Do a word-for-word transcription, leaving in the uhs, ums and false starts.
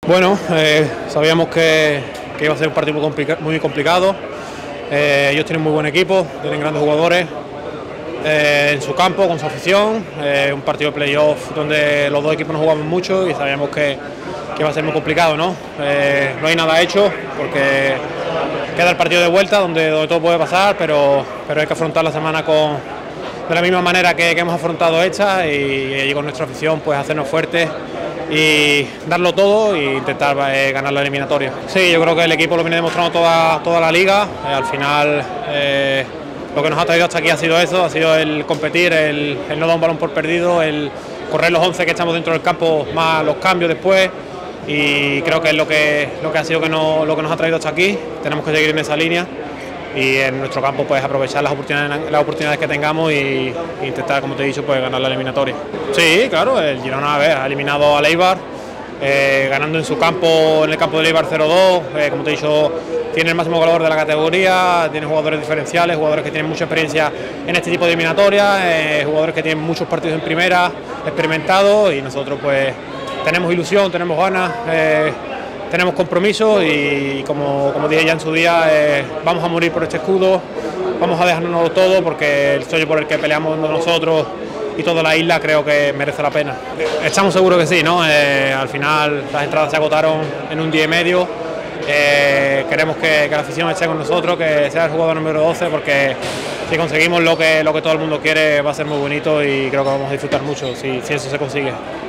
Bueno, eh, sabíamos que, que iba a ser un partido muy, complica muy complicado. Eh, ellos tienen muy buen equipo, tienen grandes jugadores eh, en su campo, con su afición. Eh, un partido de playoff donde los dos equipos nos jugamos mucho y sabíamos que, que iba a ser muy complicado, ¿no? Eh, no hay nada hecho porque queda el partido de vuelta donde, donde todo puede pasar, pero, pero hay que afrontar la semana con, de la misma manera que, que hemos afrontado esta y, y con nuestra afición pues hacernos fuertes y darlo todo e intentar eh, ganar la eliminatoria. Sí, yo creo que el equipo lo viene demostrando toda, toda la liga. Eh, al final eh, lo que nos ha traído hasta aquí ha sido eso, ha sido el competir, el, el no dar un balón por perdido, el correr los once que estamos dentro del campo más los cambios después, y creo que es lo que, lo que ha sido que no, lo que nos ha traído hasta aquí. Tenemos que seguir en esa línea y en nuestro campo pues aprovechar las oportunidades, las oportunidades que tengamos y, e intentar, como te he dicho, pues ganar la eliminatoria. Sí, claro, el Girona a ver, ha eliminado al Eibar, eh, ganando en su campo, en el campo del Eibar cero dos, eh, como te he dicho, tiene el máximo goleador de la categoría, tiene jugadores diferenciales, jugadores que tienen mucha experiencia en este tipo de eliminatorias, eh, jugadores que tienen muchos partidos en primera, experimentados, y nosotros pues tenemos ilusión, tenemos ganas, eh, tenemos compromiso y como, como dije ya en su día, eh, vamos a morir por este escudo, vamos a dejarnos todo porque el sueño por el que peleamos nosotros y toda la isla creo que merece la pena. Estamos seguros que sí, ¿no? Eh, al final las entradas se agotaron en un día y medio, eh, queremos que, que la afición esté con nosotros, que sea el jugador número doce, porque si conseguimos lo que, lo que todo el mundo quiere va a ser muy bonito y creo que vamos a disfrutar mucho si, si eso se consigue.